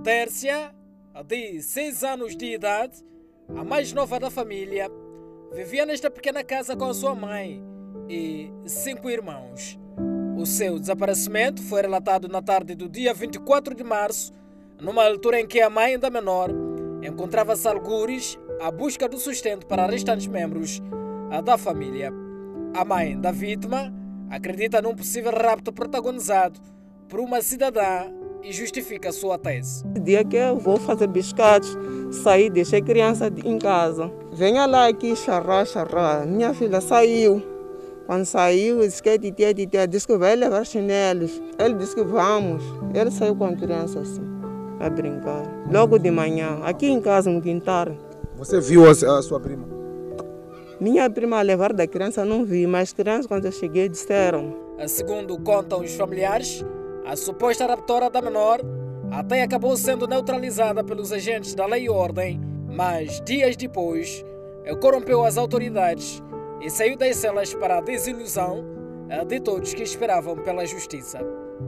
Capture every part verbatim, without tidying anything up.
Dércia, de seis anos de idade, a mais nova da família, vivia nesta pequena casa com a sua mãe e cinco irmãos. O seu desaparecimento foi relatado na tarde do dia vinte e quatro de março, numa altura em que a mãe da menor encontrava-se algures à busca do sustento para restantes membros da família. A mãe da vítima acredita num possível rapto protagonizado por uma cidadã e justifica sua tese. No dia que eu vou fazer biscados, saí, deixei a criança em casa. Venha lá aqui, xarrá, xarrá. Minha filha saiu. Quando saiu, disse que titia, titia, disse que vai levar chinelos. Ele disse que vamos. Ele saiu com a criança assim, a brincar. Logo de manhã, aqui em casa, no quintal. Você viu a, a sua prima? Minha prima a levar da criança não vi, mas as crianças quando eu cheguei disseram. Segundo contam os familiares, a suposta raptora da menor até acabou sendo neutralizada pelos agentes da lei e ordem, mas dias depois corrompeu as autoridades e saiu das celas para a desilusão de todos que esperavam pela justiça.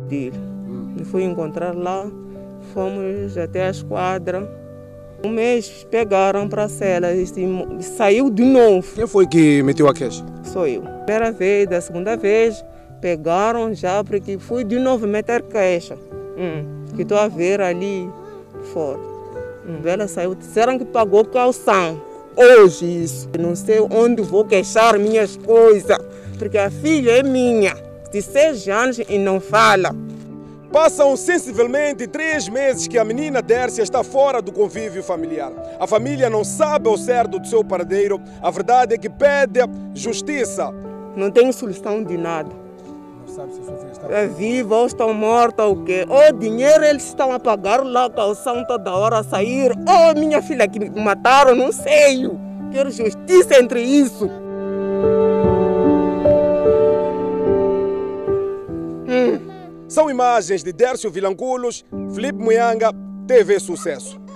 Me fui encontrar lá, fomos até a esquadra. Um mês pegaram para a cela e saiu de novo. Quem foi que meteu a queixa? Sou eu. Primeira vez, da segunda vez, pegaram já porque fui de novo meter queixa. Hum, que estou a ver ali fora. Hum, ela saiu, disseram que pagou calção. Hoje isso. Não sei onde vou queixar minhas coisas, porque a filha é minha, de seis anos e não fala. Passam sensivelmente três meses que a menina Dércia está fora do convívio familiar. A família não sabe ao certo do seu paradeiro. A verdade é que pede justiça. Não tem solução de nada. Não sabe se a sua filha está é viva ou está morta ou o quê? O dinheiro eles estão a pagar lá a calção toda hora a sair. Oh, minha filha que me mataram, não sei. Quero justiça entre isso. Hum. São imagens de Dércio Vilanculos, Filipe Muyanga, T V Sucesso.